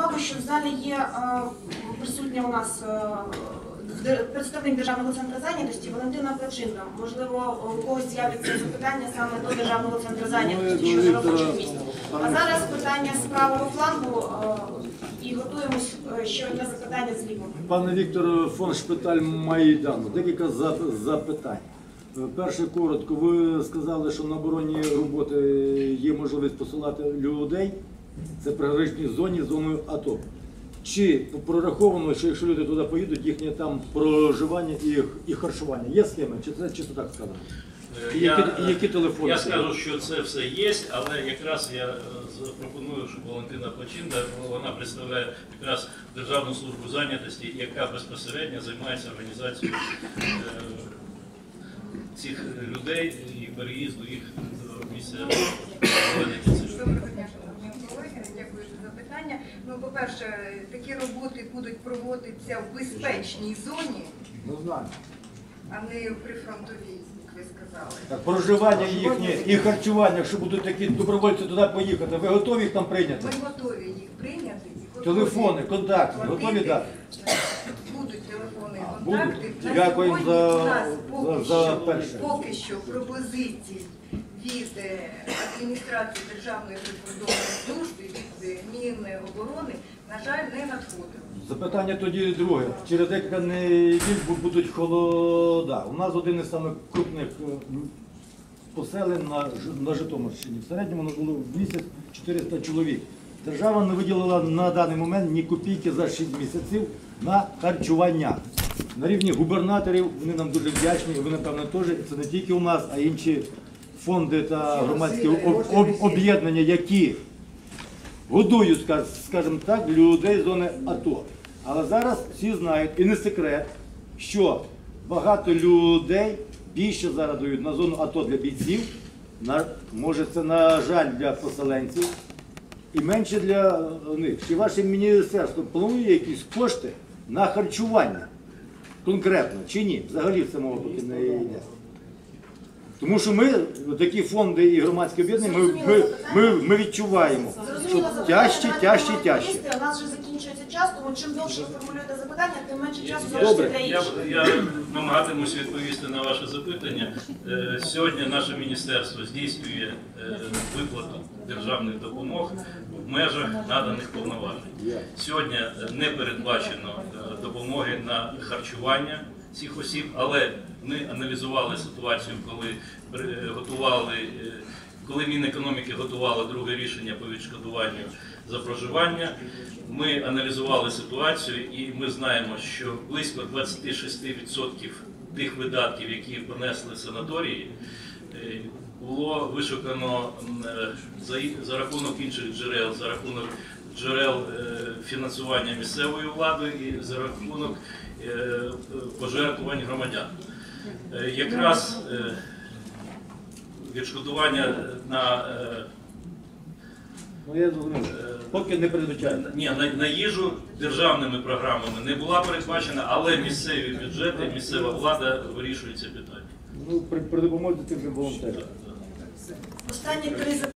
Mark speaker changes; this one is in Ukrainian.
Speaker 1: нагадую, що в залі є присутня у нас представник Державного центру зайнятості Валентина Плачинка. Можливо, у когось з'являться запитання саме до Державного центру зайнятості щодо робочих місць. А зараз питання з правого флангу і готуємось ще одне запитання з лівого.
Speaker 2: Пане Віктор, фонд Шпиталь Майдану. Декілька запитань. Перше, коротко, ви сказали, що на оборонні роботи є можливість посилати людей, це приграничній зоні, зоною АТО. Чи прораховано, що якщо люди туди поїдуть, їхнє там проживання і харчування? Є схеми, чи це чисто так сказано? Які телефони?
Speaker 3: Я скажу, що це все є, але якраз я запропоную, щоб Валентина Плачинка, вона представляє якраз Державну службу зайнятості, яка безпосередньо займається організацією цих людей і переїзду їх до місця зайнятості.
Speaker 4: Доброго дня, шановні колеги, дякую за запитання. Ну, по-перше, такі роботи будуть проводитися в безпечній зоні, а не в прифронтовій, як ви сказали.
Speaker 2: Так, проживання їхнє і харчування, якщо будуть такі добровольці туди поїхати, ви готові їх там прийняти?
Speaker 4: Ми готові їх прийняти.
Speaker 2: Телефони, контакти, готові дати?
Speaker 4: Будуть телефони,
Speaker 2: будуть.
Speaker 4: контакти. На
Speaker 2: Дякую
Speaker 4: сьогодні
Speaker 2: за перше.
Speaker 4: поки що пропозицій від адміністрації Державної прикордонної служби, від Міноборони, на жаль, не надходило.
Speaker 2: Запитання тоді друге. Через декілька неділь будуть холода. У нас один із самих крупних поселень на Житомирщині. В середньому у нас було в місяць 400 чоловік. Держава не виділила на даний момент ні копійки за 6 місяців на харчування. На рівні губернаторів вони нам дуже вдячні, ви, напевно, теж. Це не тільки у нас, а й інші фонди та громадські об'єднання, які годують, скажімо так, людей з зони АТО. Але зараз всі знають, і не секрет, що багато людей більше зараз дають на зону АТО для бійців, може це, на жаль, для поселенців, і менше для них. Чи ваше міністерство планує якісь кошти на харчування конкретно, чи ні? Взагалі це мова поки не йде. Тому що ми, такі фонди і громадські об'єднання, ми відчуваємо, що тяжче.
Speaker 1: У нас вже закінчується час, тому чим довше ви формулюєте запитання, тим менше часу залишиться для інших.
Speaker 3: Я намагатимусь відповісти на ваше запитання. Сьогодні наше міністерство здійснює виплату державних допомог в межах наданих повноважень. Сьогодні не передбачено допомоги на харчування цих осіб, але ми аналізували ситуацію, коли Мінекономіки готувало друге рішення по відшкодуванню за проживання. Ми аналізували ситуацію і ми знаємо, що близько 26% тих видатків, які понесли санаторії, було вишукано за рахунок інших джерел, за рахунок джерел фінансування місцевої влади і за рахунок пожертвувань громадян. Якраз відшкодування
Speaker 2: поки не передбачаємо.
Speaker 3: на їжу державними програмами не була передбачена, але місцеві бюджети, місцева влада вирішують це питання.
Speaker 2: При допомозі тих же волонтерів.
Speaker 1: Останні 3